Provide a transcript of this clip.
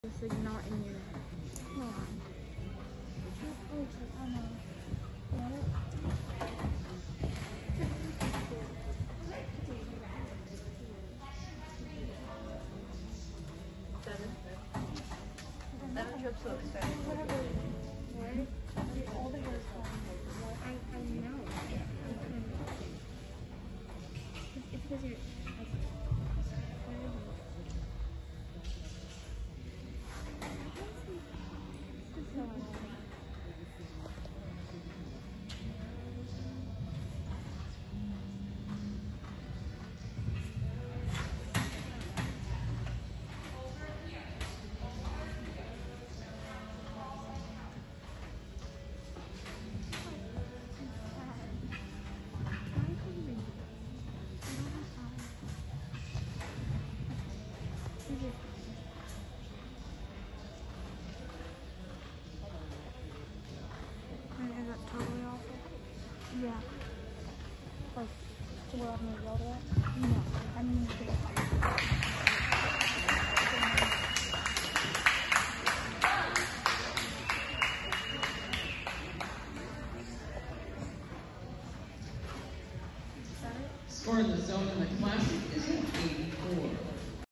It's like not in your head. Hold on. Oh, I know. Seven trips looks better. Whatever. Where? All the hair's gone. I know. It's because you're. Is that totally awful? Yeah. Like, to where I'm gonna yell at? No. I mean, Score in the zone in the classic is an 84.